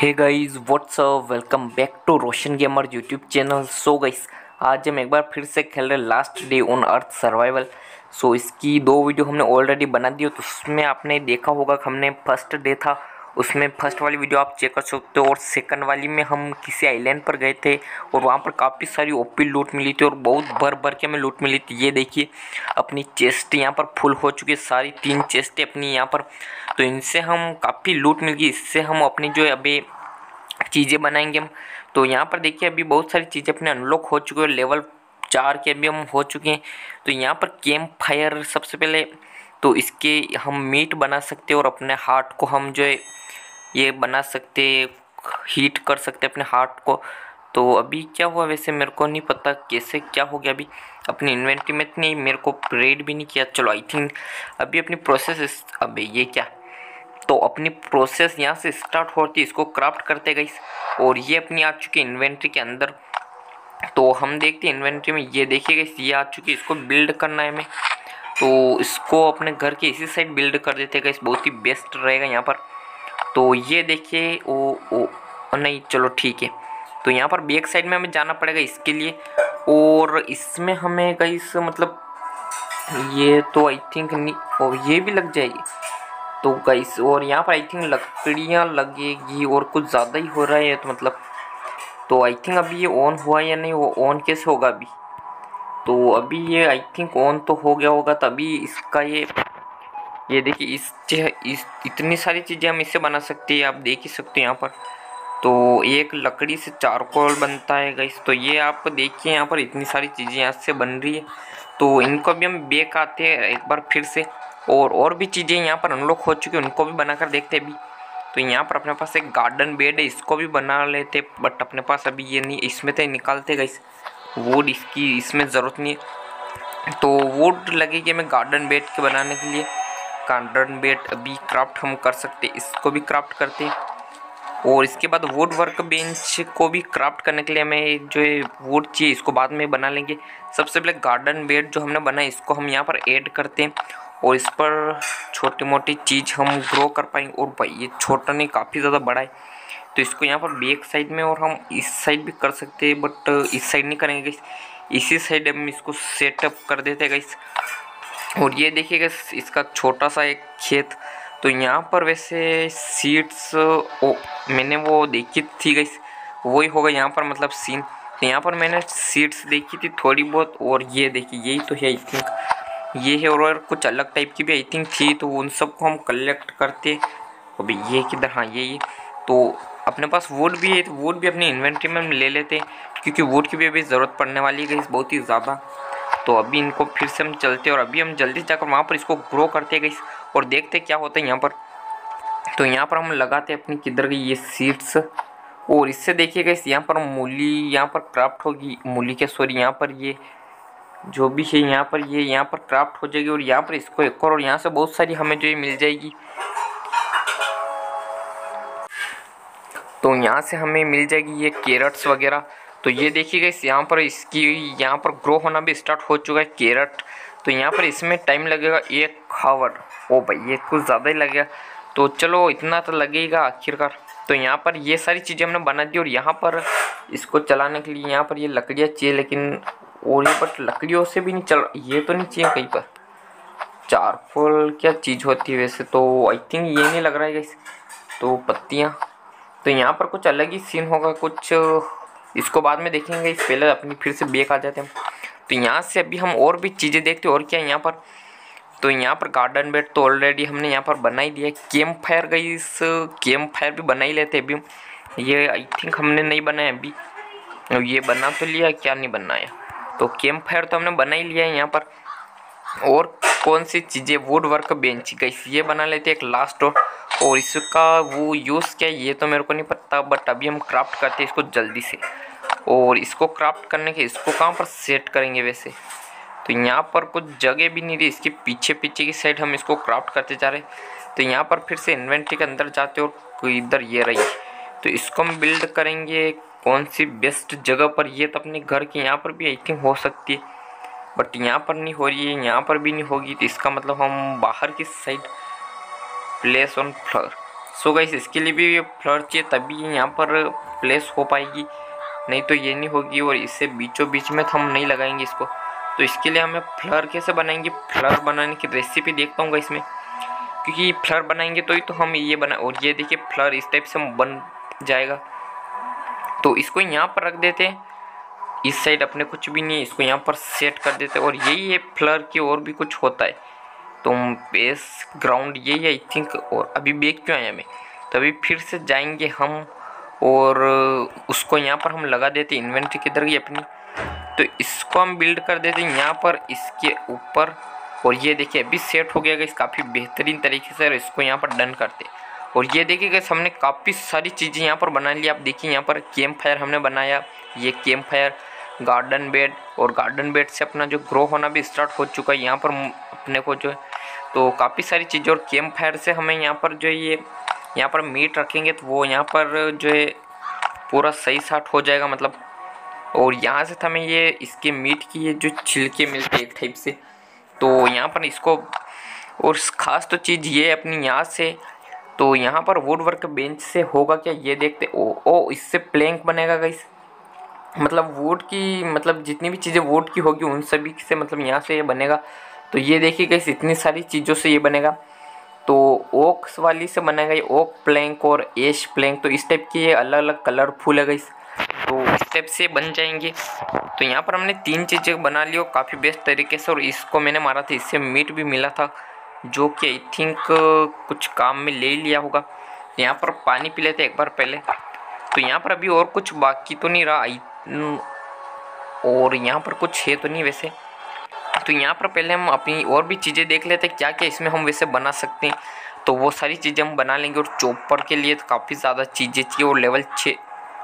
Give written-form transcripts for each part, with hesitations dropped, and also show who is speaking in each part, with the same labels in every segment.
Speaker 1: Hey guys what's up, welcome back to Roshan gamer YouTube channel. So guys, आज हम एक बार फिर से खेल रहे Last Day on Earth Survival. So इसकी दो वीडियो हमने ऑलरेडी बना दी हो, तो उसमें आपने देखा होगा कि हमने फर्स्ट डे था, उसमें फर्स्ट वाली वीडियो आप चेक कर सकते हो। और सेकंड वाली में हम किसी आइलैंड पर गए थे और वहाँ पर काफ़ी सारी ओपी लूट मिली थी और बहुत भर भर के हमें लूट मिली थी। ये देखिए अपनी चेस्ट यहाँ पर फुल हो चुकी है, सारी 3 चेस्टें अपनी यहाँ पर। तो इनसे हम काफ़ी लूट मिल गई, इससे हम अपनी जो अभी चीज़ें बनाएंगे हम। तो यहाँ पर देखिए अभी बहुत सारी चीज़ें अपने अनलॉक हो चुकी है, लेवल 4 के अभी हम हो चुके हैं। तो यहाँ पर कैंप फायर सबसे पहले, तो इसके हम मीट बना सकते हैं और अपने हार्ट को हम जो है ये बना सकते, हीट कर सकते अपने हार्ट को। तो अभी क्या हुआ वैसे मेरे को नहीं पता कैसे क्या हो गया। अभी अपनी इन्वेंटरी में नहीं, मेरे को रेड भी नहीं किया। चलो आई थिंक अभी अपनी प्रोसेस, अबे ये क्या, तो अपनी प्रोसेस यहाँ से स्टार्ट होती है, इसको क्राफ्ट करते गई। और ये अपनी आ चुकी है इन्वेंट्री के अंदर। तो हम देखते हैं इन्वेंट्री में, ये देखिए गाइस ये आ चुकी है, इसको बिल्ड करना है हमें। तो इसको अपने घर के इसी साइड बिल्ड कर देते गाइस, बहुत ही बेस्ट रहेगा यहाँ पर। तो ये देखिए ओ नहीं, चलो ठीक है। तो यहाँ पर बैक साइड में हमें जाना पड़ेगा इसके लिए, और इसमें हमें गाइस मतलब ये तो आई थिंक नहीं, और ये भी लग जाएगी। तो गाइस और यहाँ पर आई थिंक लकड़ियाँ लगेगी और कुछ ज़्यादा ही हो रहा है तो मतलब, तो आई थिंक अभी ये ऑन हुआ या नहीं, वो ऑन कैसे होगा अभी। तो अभी ये आई थिंक ऑन तो हो गया होगा, तभी इसका ये देखिए इस इतनी सारी चीज़ें हम इससे बना सकते हैं, आप देख ही सकते हैं यहाँ पर। तो एक लकड़ी से चारकोल बनता है गाइस, तो ये आप देखिए यहाँ पर इतनी सारी चीज़ें यहाँ से बन रही है। तो इनको भी हम बेक आते हैं एक बार फिर से, और भी चीज़ें यहाँ पर अनलॉक हो चुकी हैं, उनको भी बनाकर देखते हैं अभी। तो यहाँ पर अपने पास एक गार्डन बेड है, इसको भी बना लेते, बट अपने पास अभी ये नहीं, इसमें तो निकालते गाइस वुड, इसकी इसमें ज़रूरत नहीं है। तो वुड लगेगी हमें गार्डन बेड के बनाने के लिए। गार्डन बेड अभी क्राफ्ट हम कर सकते, इसको भी क्राफ्ट करते हैं। और इसके बाद वुड वर्क बेंच को भी क्राफ्ट करने के लिए हमें जो है वुड चाहिए, इसको बाद में बना लेंगे। सबसे पहले गार्डन बेड जो हमने बनाया इसको हम यहाँ पर ऐड करते हैं, और इस पर छोटी मोटी चीज़ हम ग्रो कर पाएंगे। और भाई ये छोटा नहीं, काफ़ी ज़्यादा बड़ा है, तो इसको यहाँ पर बैक साइड में और हम इस साइड भी कर सकते हैं, बट इस साइड नहीं करेंगे गाइस, इसी साइड हम इसको सेटअप कर देते हैं गाइस। और ये देखिएगा इसका छोटा सा एक खेत। तो यहाँ पर वैसे सीड्स मैंने वो देखी थी गाइस, वही होगा यहाँ पर मतलब सीन। तो यहाँ पर मैंने सीड्स देखी थी थोड़ी बहुत, और ये देखिए यही तो है आई थिंक, ये है। और कुछ अलग टाइप की भी आई थिंक थी, तो उन सबको हम कलेक्ट करते। अभी ये किधर, हाँ ये तो अपने पास वुड भी है, तो वुड भी अपनी इन्वेंट्री में हम ले लेते हैं, क्योंकि वुड की भी अभी ज़रूरत पड़ने वाली है गाइस बहुत ही ज़्यादा। तो अभी इनको फिर से हम चलते हैं, और अभी हम जल्दी जाकर वहाँ पर इसको ग्रो करते हैं गाइस, और देखते क्या होता है यहाँ पर। तो यहाँ पर हम लगाते हैं अपनी, किधर गई ये सीड्स, और इससे देखिए गाइस यहाँ पर मूली यहाँ पर क्राफ्ट होगी, मूली के सॉरी यहाँ पर ये जो भी है यहाँ पर ये यहाँ पर क्राफ्ट हो जाएगी। और यहाँ पर इसको एक और यहाँ से बहुत सारी हमें जो ये मिल जाएगी। तो यहाँ से हमें मिल जाएगी ये कैरेट्स वगैरह। तो ये देखिएगा इस यहाँ पर इसकी यहाँ पर ग्रो होना भी स्टार्ट हो चुका है कैरेट। तो यहाँ पर इसमें टाइम लगेगा 1 आवर। ओ भाई ये कुछ ज़्यादा ही लगेगा, तो चलो इतना तो लगेगा आखिरकार। तो यहाँ पर ये सारी चीज़ें हमने बना दी, और यहाँ पर इसको चलाने के लिए यहाँ पर ये लकड़ियाँ चाहिए, लेकिन और ये बट लकड़ियों से भी नहीं चल, ये तो नहीं चाहिए कहीं पर। चारकोल क्या चीज़ होती है वैसे, तो आई थिंक ये नहीं लग रहा है गाइस। तो पत्तियाँ, तो यहाँ पर कुछ अलग ही सीन होगा कुछ, इसको बाद में देखेंगे, इस पहले अपनी फिर से बैक आ जाते हैं। तो यहाँ से अभी हम और भी चीज़ें देखते हैं और क्या है यहाँ पर। तो यहाँ पर गार्डन बेड तो ऑलरेडी हमने यहाँ पर बना ही दिया है। कैंप फायर गई, इस कैंप फायर भी बना ही लेते अभी हम, ये आई थिंक हमने नहीं बनाया अभी, ये बना तो लिया, क्या नहीं बनाया। तो कैंप फायर तो हमने बना ही लिया है यहाँ पर। और कौन सी चीज़ें, वुड वर्क बेंच गाइस ये बना लेते हैं एक लास्ट। और इसका वो यूज़ क्या है ये तो मेरे को नहीं पता, बट अभी हम क्राफ्ट करते हैं इसको जल्दी से। और इसको क्राफ्ट करने के इसको कहाँ पर सेट करेंगे वैसे, तो यहाँ पर कुछ जगह भी नहीं रही, इसके पीछे पीछे की साइड हम इसको क्राफ्ट करते जा रहे। तो यहाँ पर फिर से इन्वेंट्री के अंदर जाते और कोई इधर ये रही, तो इसको हम बिल्ड करेंगे कौन सी बेस्ट जगह पर, ये तो अपने घर के यहाँ पर भी आई थिंक हो सकती है, बट यहाँ पर नहीं हो रही है, यहाँ पर भी नहीं होगी। तो इसका मतलब हम बाहर की side place on floor, so guys इसके लिए भी फ्लर चाहिए, तभी यहाँ पर प्लेस हो पाएगी, नहीं तो ये नहीं होगी। और इससे बीचों बीच में हम नहीं लगाएंगे इसको। तो इसके लिए हमें फ्लर कैसे बनाएंगे, फ्लर बनाने की रेसिपी देखता हूँ गाइस मैं, क्योंकि फ्लर बनाएंगे तो ही तो हम ये बना। और ये देखिए फ्लर इस टाइप से बन जाएगा। तो इसको यहाँ पर रख देते हैं, इस साइड अपने कुछ भी नहीं, इसको यहाँ पर सेट कर देते हैं। और यही है फ्लर की, और भी कुछ होता है तो बेस ग्राउंड यही है आई थिंक। और अभी बैक क्यों आया मैं, तो अभी फिर से जाएंगे हम और उसको यहाँ पर हम लगा देते इन्वेंट्री किधर गई अपनी। तो इसको हम बिल्ड कर देते हैं यहाँ पर इसके ऊपर। और ये देखिए अभी सेट हो गया इस काफ़ी बेहतरीन तरीके से। और इसको यहाँ पर डन करते। और ये देखिए गाइस हमने काफ़ी सारी चीज़ें यहाँ पर बना ली। आप देखिए यहाँ पर कैंप फायर हमने बनाया, ये कैंप फायर, गार्डन बेड, और गार्डन बेड से अपना जो ग्रो होना भी स्टार्ट हो चुका है यहाँ पर अपने को जो है। तो काफ़ी सारी चीज़ें, और कैंप फायर से हमें यहाँ पर जो ये यहाँ पर मीट रखेंगे तो वो यहाँ पर जो है पूरा सही साट हो जाएगा मतलब। और यहाँ से हमें ये इसके मीट की ये जो छिलके मिलते हैं एक टाइप से, तो यहाँ पर इसको, और ख़ास तो चीज़ ये अपनी यहाँ से, तो यहाँ पर वुड वर्क बेंच से होगा क्या ये देखते। ओ इससे प्लैंक बनेगा गाइस, मतलब वुड की, मतलब जितनी भी चीज़ें वुड की होगी उन सभी से मतलब यहाँ से ये बनेगा। तो ये देखिए गाइस इतनी सारी चीज़ों से ये बनेगा। तो ओक्स वाली से बनेगा ये ओक प्लैंक और एश प्लैंक, तो इस टाइप के ये अलग अलग कलरफुल है गाइस, तो इस टाइप से बन जाएंगे। तो यहाँ पर हमने 3 चीज़ें बना ली और काफ़ी बेस्ट तरीके से। और इसको मैंने मारा था, इससे मीट भी मिला था जो कि आई थिंक कुछ काम में ले लिया होगा। यहाँ पर पानी पी लेते एक बार पहले। तो यहाँ पर अभी और कुछ बाकी तो नहीं रहा, और यहाँ पर कुछ है तो नहीं वैसे। तो यहाँ पर पहले हम अपनी और भी चीज़ें देख लेते हैं क्या क्या इसमें हम वैसे बना सकते हैं। तो वो सारी चीज़ें हम बना लेंगे। और चॉपर के लिए तो काफ़ी ज़्यादा चीज़ें चाहिए, और लेवल 6।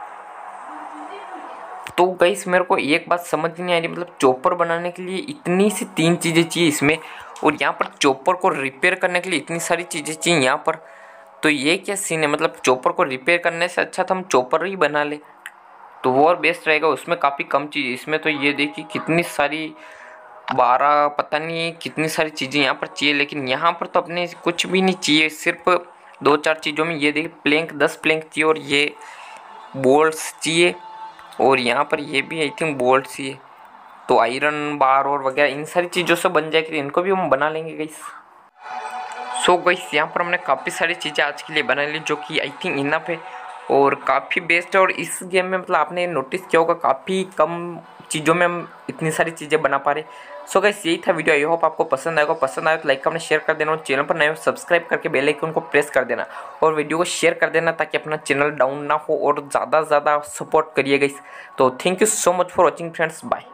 Speaker 1: तो गाइस मेरे को एक बात समझ नहीं आ रही, मतलब चॉपर बनाने के लिए इतनी सी 3 चीज़ें चाहिए इसमें, और यहाँ पर चॉपर को रिपेयर करने के लिए इतनी सारी चीज़ें चाहिए यहाँ पर। तो ये क्या सीन है, मतलब चॉपर को रिपेयर करने से अच्छा था हम चॉपर ही बना ले तो वो और बेस्ट रहेगा, उसमें काफ़ी कम चीज़। इसमें तो ये देखिए कितनी सारी 12 पता नहीं कितनी सारी चीज़ें यहाँ पर चाहिए, लेकिन यहाँ पर तो अपने कुछ भी नहीं चाहिए, सिर्फ 2-4 चीज़ों में। ये देखिए प्लैंक 10 प्लैंक चाहिए, और ये बोल्ट्स चाहिए, और यहाँ पर ये भी आई थिंक बोल्ट्स चाहिए। तो आयरन बार और वगैरह इन सारी चीज़ों से बन जाएगी, इनको भी हम बना लेंगे गाइस। सो गाइस यहाँ पर हमने काफ़ी सारी चीज़ें आज के लिए बना ली जो कि आई थिंक इनफ है और काफ़ी बेस्ट है। और इस गेम में मतलब आपने नोटिस किया होगा काफ़ी कम चीज़ों में हम इतनी सारी चीज़ें बना पा रहे। सो गाइस यही था वीडियो, आई होप आपको पसंद आएगा। पसंद आए तो लाइक करना, शेयर कर देना, और चैनल पर नए हो सब्सक्राइब करके बेल आइकन को प्रेस कर देना, और वीडियो को शेयर कर देना ताकि अपना चैनल डाउन ना हो, और ज़्यादा से ज़्यादा सपोर्ट करिए गाइस। तो thank you so much for watching friends, bye.